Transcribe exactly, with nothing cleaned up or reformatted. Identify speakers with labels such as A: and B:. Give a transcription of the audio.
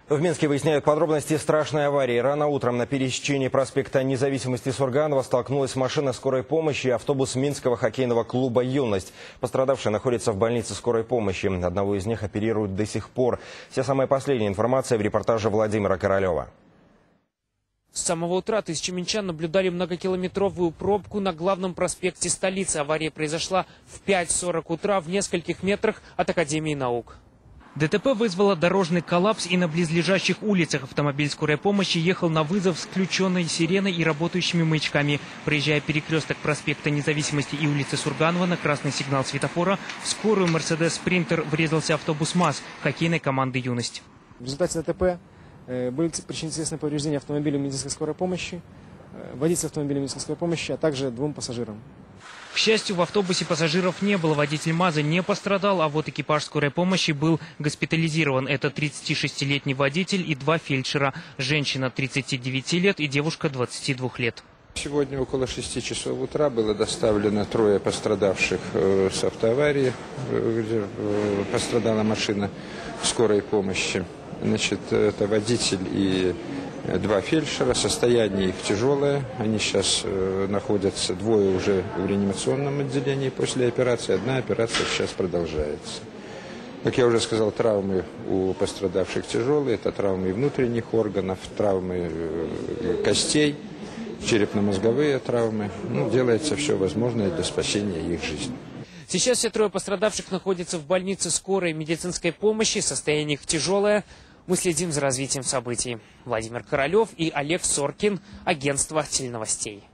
A: В Минске выясняют подробности страшной аварии. Рано утром на пересечении проспекта Независимости Сурганова столкнулась машина скорой помощи и автобус Минского хоккейного клуба «Юность». Пострадавшие находятся в больнице скорой помощи. Одного из них оперируют до сих пор. Вся самая последняя информация в репортаже Владимира Королева.
B: С самого утра тысячи минчан наблюдали многокилометровую пробку на главном проспекте столицы. Авария произошла в пять сорок утра в нескольких метрах от Академии наук.
C: ДТП вызвало дорожный коллапс, и на близлежащих улицах автомобиль скорой помощи ехал на вызов с включенной сиреной и работающими маячками. Проезжая перекресток проспекта Независимости и улицы Сурганова на красный сигнал светофора, в скорую «Мерседес Спринтер» врезался автобус МАЗ хоккейной команды «Юность».
D: В результате ДТП были причинены телесные повреждения автомобилю медицинской скорой помощи, водителю автомобиля медицинской скорой помощи, а также двум пассажирам.
C: К счастью, в автобусе пассажиров не было, водитель МАЗа не пострадал, а вот экипаж скорой помощи был госпитализирован. Это тридцатишестилетний водитель и два фельдшера. Женщина тридцати девяти лет и девушка двадцати двух лет.
E: Сегодня около шести часов утра было доставлено трое пострадавших с автоаварии, где пострадала машина скорой помощи. Значит, это водитель и два фельдшера. Состояние их тяжелое. Они сейчас э, находятся, двое уже в реанимационном отделении после операции. Одна операция сейчас продолжается. Как я уже сказал, травмы у пострадавших тяжелые. Это травмы внутренних органов, травмы э, костей, черепно-мозговые травмы. Ну, делается все возможное для спасения их жизни.
B: Сейчас все трое пострадавших находятся в больнице скорой медицинской помощи. Состояние их тяжелое. Мы следим за развитием событий. Владимир Королев и Олег Соркин, агентство теленовостей.